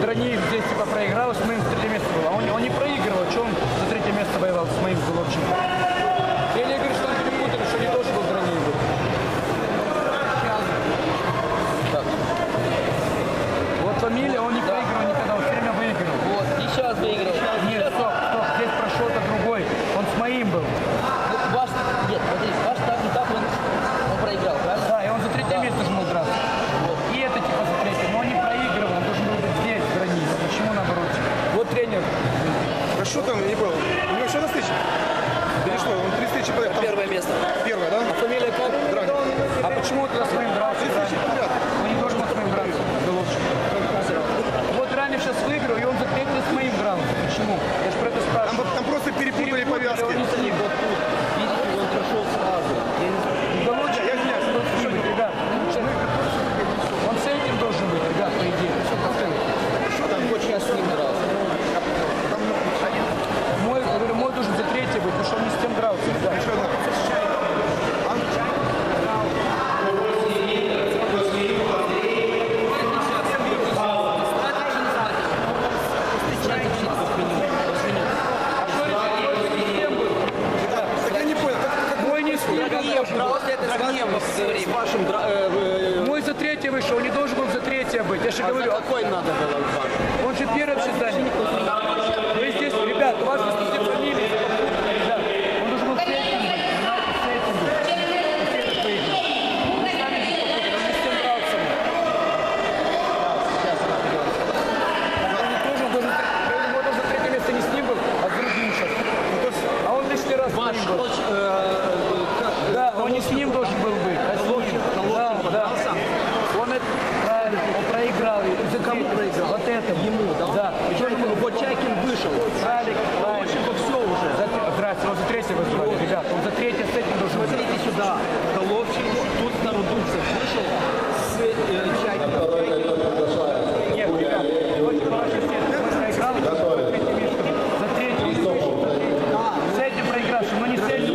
Гранеев здесь типа проиграл, с моим третье место было. А он не проигрывал, что он за третье место воевал с моим Головченко. Я не говорю, что он перепутали, что не тоже был Гранеев. Так. Вот фамилия, он не проигрывал никогда, он все время выиграл. Вот, и сейчас выиграл. Нет, стоп, здесь прошел-то другой. Он с моим был. Нет, смотри, ваш так и так он проиграл, правильно? Да, и он за третье место жмал драться. Вот. И это типа за третье, но он не проигрывал, он должен был быть здесь, в Гранеев. Почему наоборот? Вот тренер. А что там, не понял? У него еще на встрече? Или что, он 3 встречи подряд? Первое место. Первое, да? А фамилия как? Драгин. А почему ты с моим дрался? 3 встречи подряд. Он не должен был с моим драться, Головченко. Вот Ранев сейчас выиграл, и он за третье с моим дрался. Почему? Я же про это спрашиваю. Там просто перепутали повязки. Он не с ним. Вот тут, видите, он прошел сразу. Головченко, я извиняюсь, ребят. Он с этим должен быть, ребят, по идее. Все, поставили. Что там очень я с ним дрался? Мой должен за третье быть, потому что он не с тем дрался, ребят. Еще одна. Так я не понял, как Мой не с После этого с вашим... Мой за третье вышел, он не должен был за третье быть. Я же говорю, Какой надо было ваш? он же первый в создании. Вы здесь, ребят, у вас везде фамилии. Ребят, он должен был с этим быть. С этим быть. Он не с тем дрался. Он должен за третье место не с ним был, а с другим сейчас. А он лишний раз с Ваш ним был. Да, он не с ним должен был быть. А с ним. Да. Он это правильно, он проиграл. За кому проиграл? Вот это. Ему, да? Да. Вот Чайкин вышел. Правильно. Головченко все уже. Здрасте, он за третье вызвали, ребят. Он за третье с этим должен быть. Смотрите сюда. Головченко, тут Стародубцев вышел с Чайкиным. Нет, ребят, очень хороший свет. Он проиграл, и за третье место. За третье. С этим проигравшим, но не с этим.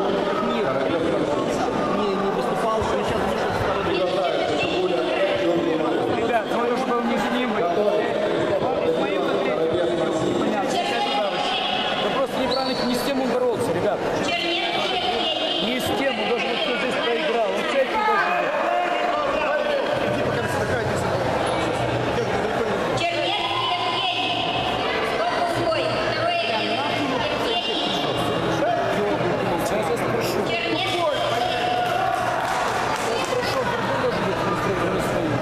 Не выступал, что сейчас вышел с Стародубцев. Ребят, мой уже был не с ним быть. С моим за третье. Понятно. Да просто неправильно, не с тем он боролся, ребят. Не с тем, он должен быть, кто здесь проиграл. Он с этим должен быть. иди пока сtakайтесь. Сейчас я спрошу. Спрошу, Горбун должен быть не стоит.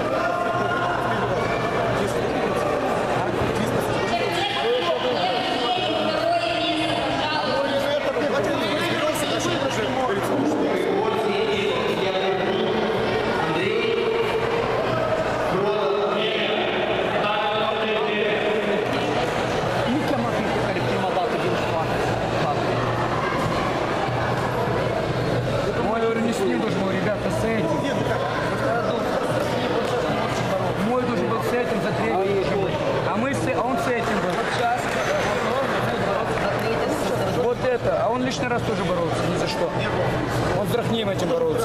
Мой, говорю, не с ним должен был, ребята, с этим. Мой должен был с этим за третий. А он с этим был. Вот это. А он лишний раз тоже боролся, ни за что. Он с Драхнеем этим боролся.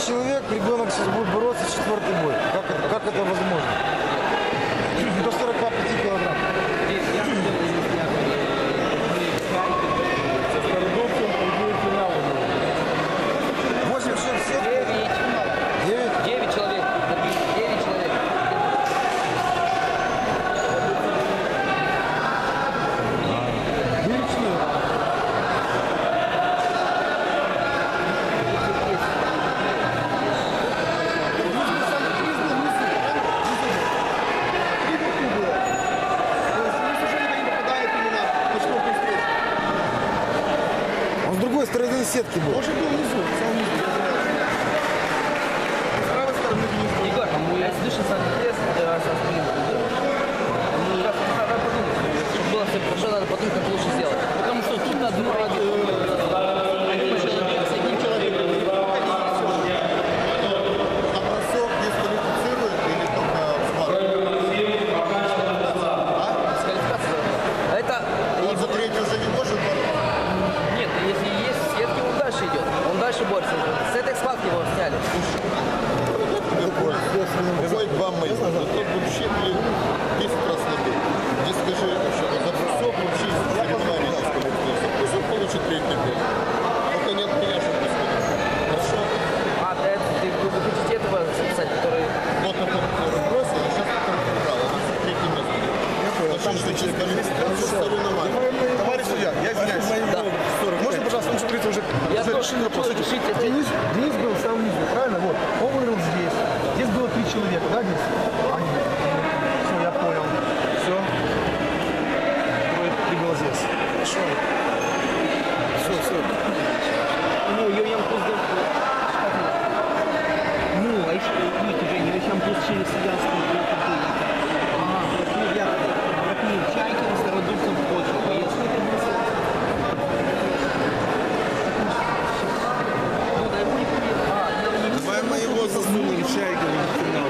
человек, ребенок сейчас будет бороться четвертый бой. Как это возможно? До 45 килограмм. Со Стародубцем пойдет финал. 8 чем в сетку? 9? 9 человек. 9 человек. Он с другой стороны сетки был. Может был внизу, сам внизу. С правой стороны внизу. Егор, я слышал со спины. Ну, раз надо подумать, чтобы было все хорошо, надо подумать, как лучше сделать. Потому что тут одно один человек с одним человеком. На бросок дисквалифицирует или только Дисквалификация. Это он за третий уже не может бороться? нет, если есть сетки, он дальше идет. Он дальше борется. С этой схватки его сняли. Бой 2 месяца, тот вообще, блин, 10 раз набил. Здесь скажи, что за бросок вообще соревнования дисквалифицируется. Пусть он получит третий бой. Только не от меня, чтобы сказать. Хорошо? А, вы хотите этого записать, который... Вот этот бросил, а сейчас который проиграл. Он за третье место. Значит, что дисквалификация соревнования. Товарищ судья, я извиняюсь. Можно, пожалуйста, он что уже Я тоже завершили вопрос? хочу решить это. Денис был сам внизу, правильно? Вот. Он выиграл здесь. Здесь было 3 человека, да, Денис? Все, я понял. Все. Прибыл здесь. Хорошо. Все. Ну, я просто... Ну, а еще, видите, Женя, я сейчас плюс через себя сколько. Ну, я вратник Чайки, Стародубцем входил. Поездку. Ну, да, ему не приедет. Давай мы его засунем Чайкина в финал.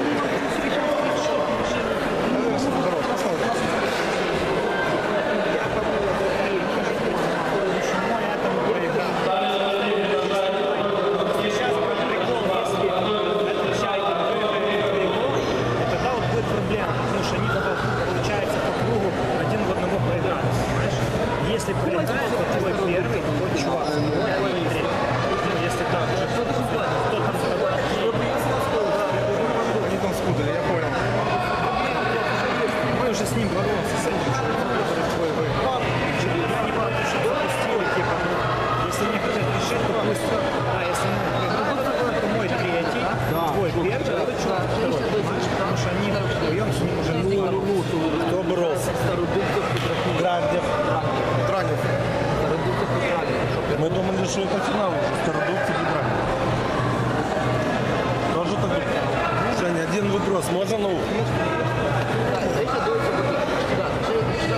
Тогда вот будет проблема, потому что они тогда, получается, по кругу один в одного проиграют, понимаешь? Если проиграет, то твой первый, твой чувак, твой третий. Ну, если так, уже кто там второй. Не там скудали, я понял. Мы уже с ним боролся, с этим чуваком, который твой выиграл. Я не могу, что запустил, типа, ну, если не хотят решить, то пусть, да, если мы проиграем, то мой третий, твой первый, твой чувак второй, понимаешь? Потому что они вдвоем с ним уже Кто боролся? Грандев. Дранев. Мы думали, что это финал уже. Стародубцев и Дранев. Тоже так? Женя, один вопрос. Можно на ухо? Да, еще дольше будет. Да, сейчас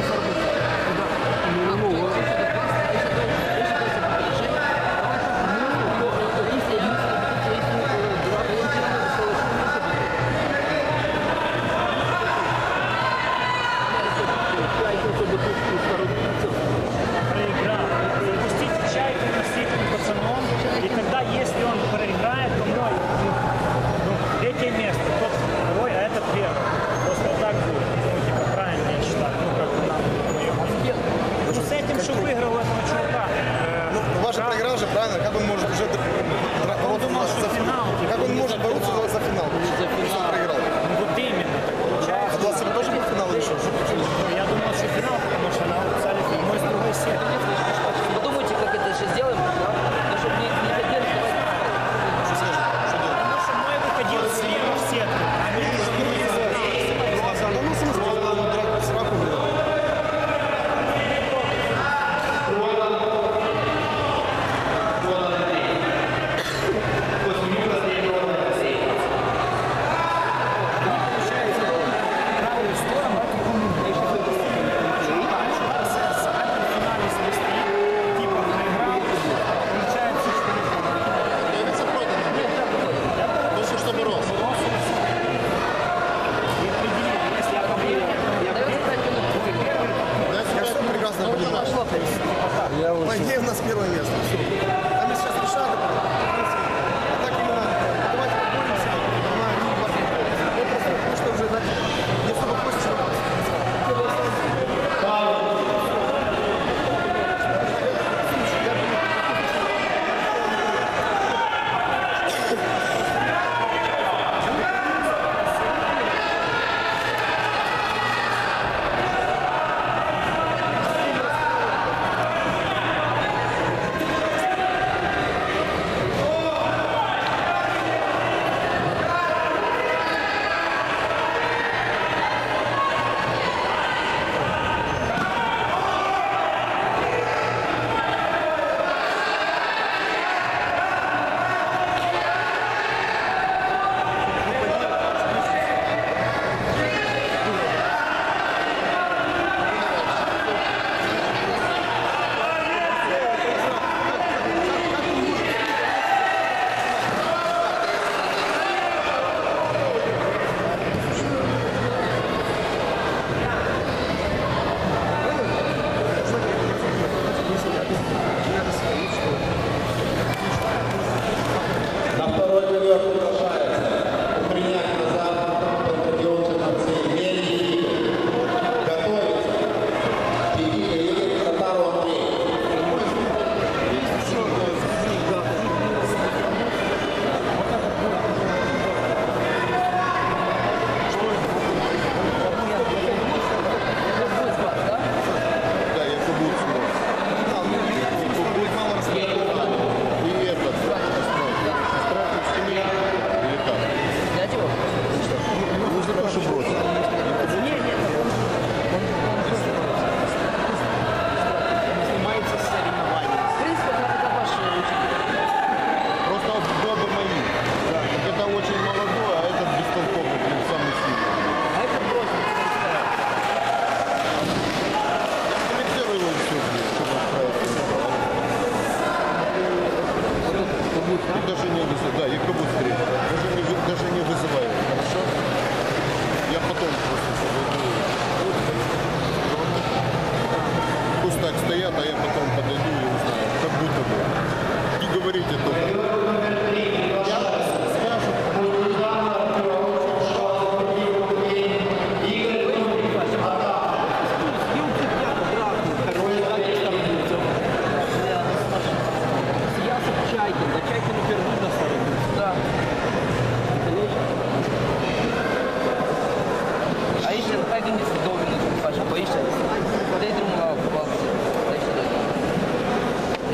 проиграл. Запустите Чайкина с этим пацаном, и тогда, если он проиграет, то мой, третье место, тот второй, а этот первый. Просто так будет. Ну, типа, правильно, я считаю. Ну, как бы нам вдвоем. Ну, с этим, что выиграл этого чувака. Ну, ваш проиграл же, правильно? Как он может уже бороться думал, что за финал. Как он может бороться за финал? Если он проиграл. Ну, вот именно. Так получается. А для себя тоже был финал или что? Я думал, что финал, потому что на официале мой с другой сетки. подумайте, как это еще сделаем, да? Ну, чтобы не хотели давать. Потому что мой выходил слева в сетку, а между ними Ну, смысл, надо драть по сраку, блин.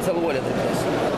не заводят.